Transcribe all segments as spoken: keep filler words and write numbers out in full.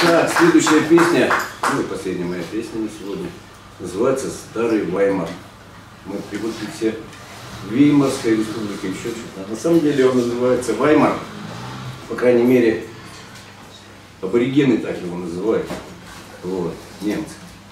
Так, следующая песня, ну и последняя моя песня на сегодня, называется «Старый Ваймар». Мы привыкли все Веймарская республика, еще что-то. На самом деле он называется Ваймар. По крайней мере, аборигены так его называют. Вот, немцы.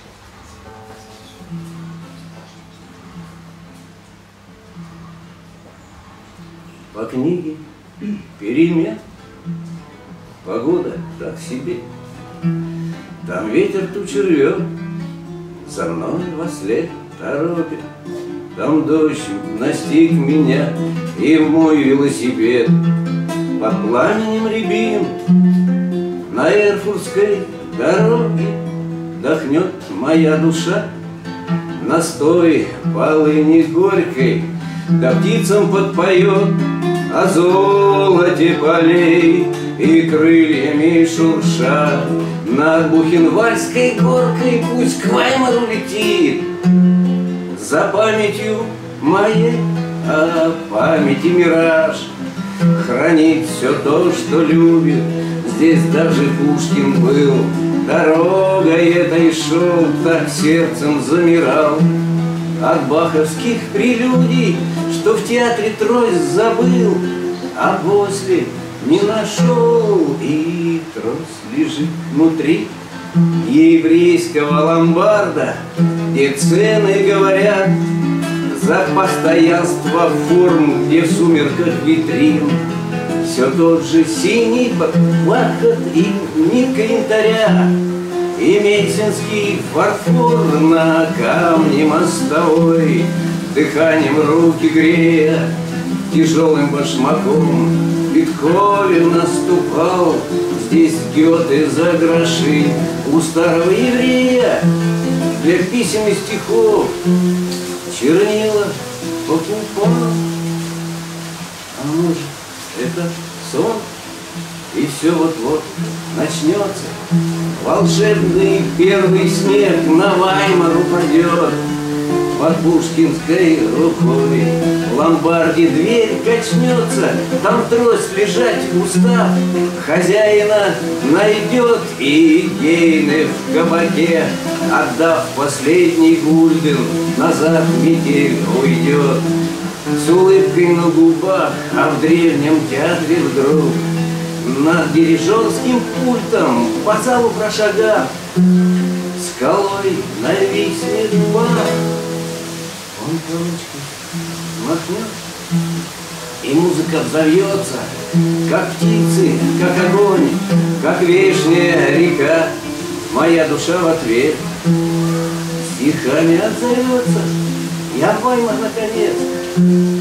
По книге перемен погода так себе. Там ветер тучи рвет, за мной во след торопит. Там дождь настиг меня и в мой велосипед. Под пламенем рябин на Эрфуртской дороге дохнет моя душа. Настой полыни горькой да птицам подпоет о золоте полей и крыльями шурша. Над Бухенвальдской горкой пусть к Ваймару летит. За памятью моей, а памяти мираж хранит все то, что любит. Здесь даже Пушкин был, дорогой этой шел, так сердцем замирал. От баховских прелюдий, что в театре Троиц забыл, а после не нашел, и трос лежит внутри еврейского ломбарда, где цены говорят за постоянство форм, где в сумерках витрин все тот же синий бархат и нитка янтаря, и мейсинский фарфор на камне мостовой, дыханием руки грея, тяжелым башмаком. Бетховен наступал здесь Гёте за гроши. У старого еврея для писем и стихов чернила покупал. А может, это сон? И все вот-вот начнется. Волшебный первый снег на Ваймар упадет. Под Пушкинской рукой в ломбарде дверь качнется. Там трость лежать устав хозяина найдет. И Гейне в кабаке, отдав последний гульден, назад в метель уйдет. С улыбкой на губах, а в древнем театре вдруг над дирижерским пультом по залу прошагав, скалой нависнет бах. Он ручкой махнет, и музыка взовьется, как птицы, как огонь, как вешняя река. Моя душа в ответ стихами отзовется. Я Ваймар наконец.